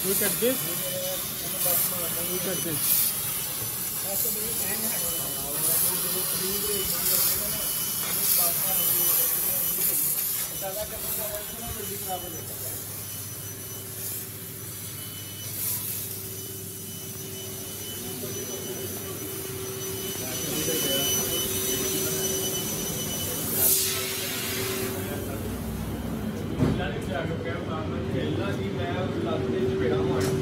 Look at this. Look at this. खेलना जी मैं लाते चपेड़ा मार